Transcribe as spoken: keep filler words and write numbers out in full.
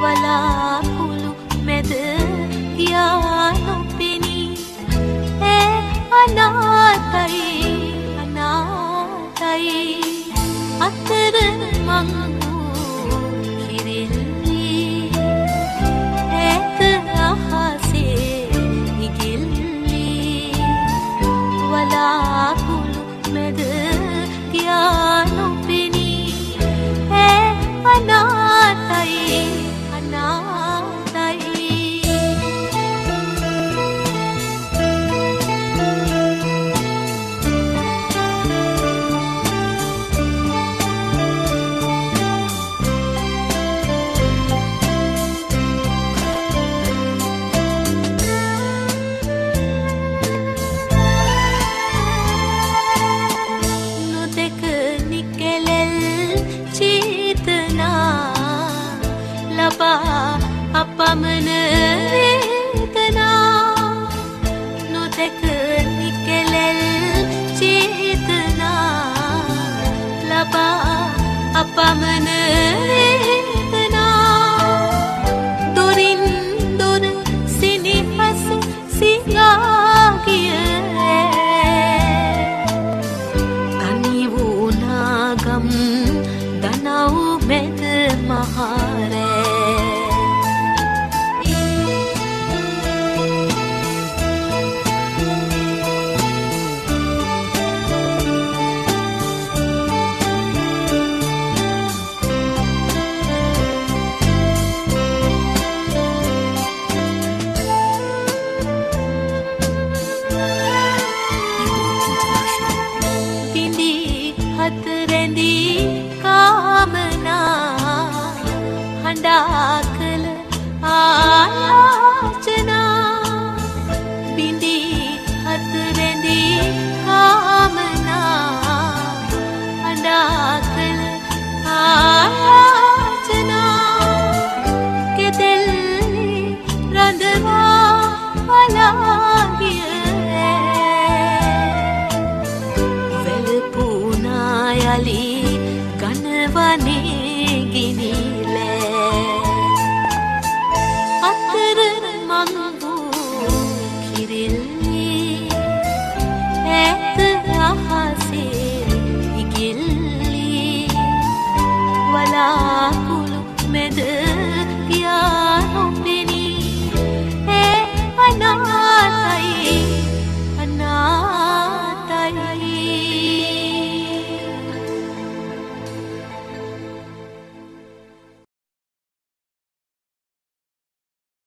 වලාකුළු මැද ගියා නොපෙනී ඒ අනාතයි අනාතයි අතර මං වූ කිරිල්ලි ඈත අහසේ ඉගිල්ලි වලාකුළු මැද ගියා නොපෙනී ඒ අනාතයි අනාතයි නොදෙක නිකෙලෙල් චේතනා ලබා අපමණ වේදනා නොදෙක නිකෙලෙල් චේතනා ලබා අපමණ වේදනා දොරින් දොර සිනිහස සිඟා ගිය තනි වූ නාගම් දනව් මැද මහරෑ හතරැඳී කාමනා හඬා කළ ආයාචනා බිඳී හතරැඳී කාමනා හඬා කළ ආයාචනා කෙතෙල්ලි රඳවා පලා ගිය යලි ගනවනේ ගිනි